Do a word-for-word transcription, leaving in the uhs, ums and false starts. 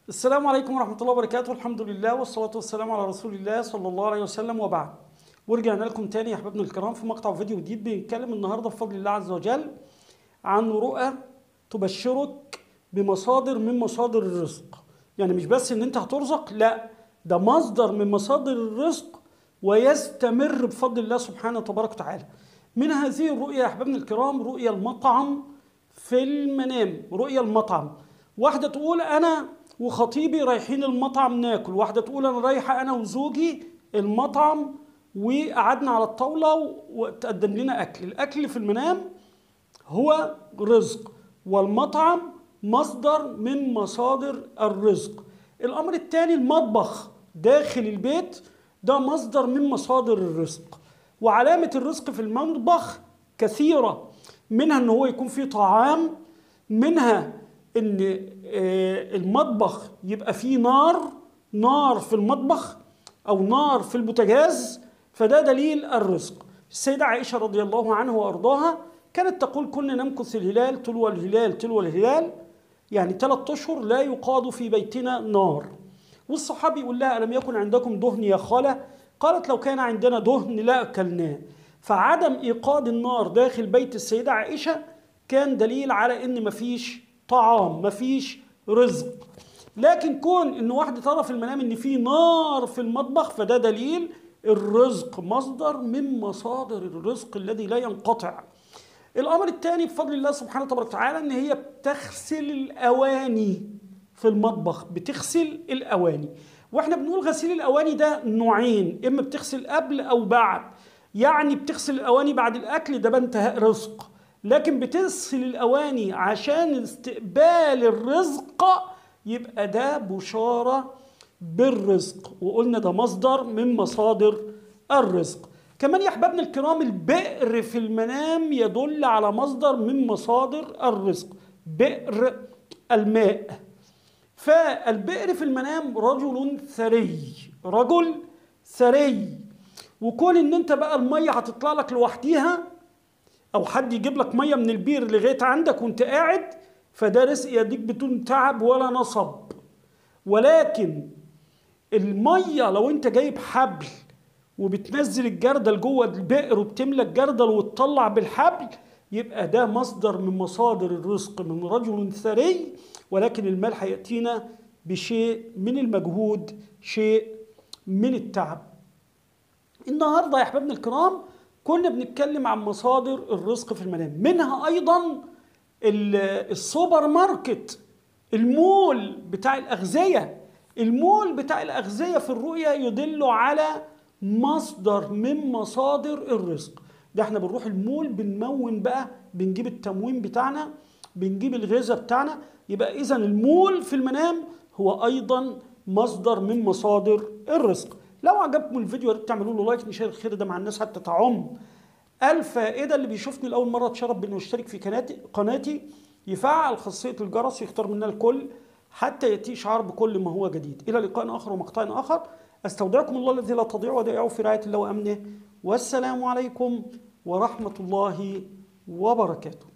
السلام عليكم ورحمة الله وبركاته. الحمد لله والصلاة والسلام على رسول الله صلى الله عليه وسلم وبعد. ورجعنا لكم تاني يا احبابنا الكرام في مقطع فيديو جديد بنتكلم النهارده بفضل الله عز وجل عن رؤى تبشرك بمصادر من مصادر الرزق. يعني مش بس ان انت هترزق، لا، ده مصدر من مصادر الرزق ويستمر بفضل الله سبحانه وتبارك وتعالى. من هذه الرؤيا يا احبابنا الكرام رؤيا المطعم في المنام. رؤيا المطعم، واحدة تقول انا وخطيبي رايحين المطعم ناكل، واحدة تقول انا رايحة انا وزوجي المطعم وقعدنا على الطاولة وتقدم لنا اكل. الاكل في المنام هو رزق، والمطعم مصدر من مصادر الرزق. الامر الثاني المطبخ داخل البيت، ده مصدر من مصادر الرزق. وعلامة الرزق في المطبخ كثيرة، منها ان هو يكون فيه طعام، منها ان المطبخ يبقى فيه نار نار في المطبخ او نار في البوتاجاز، فده دليل الرزق. السيدة عائشة رضي الله عنها وارضاها كانت تقول كنا نمكث الهلال تلو الهلال تلو الهلال، يعني ثلاث اشهر لا يقاد في بيتنا نار. والصحابي يقول لها ألم يكن عندكم دهن يا خالة؟ قالت لو كان عندنا دهن لا أكلناه. فعدم إيقاد النار داخل بيت السيدة عائشة كان دليل على إن مفيش طعام، مفيش رزق. لكن كون إن واحدة ترى في المنام إن في نار في المطبخ فده دليل الرزق، مصدر من مصادر الرزق الذي لا ينقطع. الأمر الثاني بفضل الله سبحانه وتعالى إن هي بتغسل الأواني في المطبخ، بتغسل الأواني. واحنا بنقول غسيل الأواني ده نوعين، إما بتغسل قبل أو بعد. يعني بتغسل الأواني بعد الأكل ده بانتهاء رزق، لكن بتغسل الأواني عشان استقبال الرزق يبقى ده بشارة بالرزق، وقلنا ده مصدر من مصادر الرزق. كمان يا أحبابنا الكرام البئر في المنام يدل على مصدر من مصادر الرزق، بئر الماء. فالبئر في المنام رجل ثري، رجل ثري. وكون ان انت بقى المية هتطلع لك لوحديها او حد يجيب لك مية من البير لغاية عندك وانت قاعد، فده رزق يديك بدون تعب ولا نصب. ولكن المية لو انت جايب حبل وبتنزل الجردل جوه البئر وبتملى الجردل وتطلع بالحبل، يبقى ده مصدر من مصادر الرزق من رجل ثري. ولكن المال هيأتينا بشيء من المجهود، شيء من التعب. النهارده يا احبابنا الكرام كنا بنتكلم عن مصادر الرزق في المنام، منها ايضا السوبر ماركت، المول بتاع الاغذيه. المول بتاع الاغذيه في الرؤيا يدل على مصدر من مصادر الرزق. ده احنا بنروح المول بنمون بقى، بنجيب التموين بتاعنا، بنجيب الغذاء بتاعنا. يبقى اذا المول في المنام هو ايضا مصدر من مصادر الرزق. لو عجبكم الفيديو يا ريت تعملوا له لايك، نشير الخير ده مع الناس حتى تعم الفائده. اللي بيشوفني لاول مره اتشرف بانه يشترك في قناتي قناتي يفعل خاصيه الجرس، يختار منها الكل حتى ياتي اشعار بكل ما هو جديد. الى لقاء اخر ومقطع اخر، استودعكم الله الذي لا تضيع ودائعه في رعايه الله وامنه، والسلام عليكم ورحمه الله وبركاته.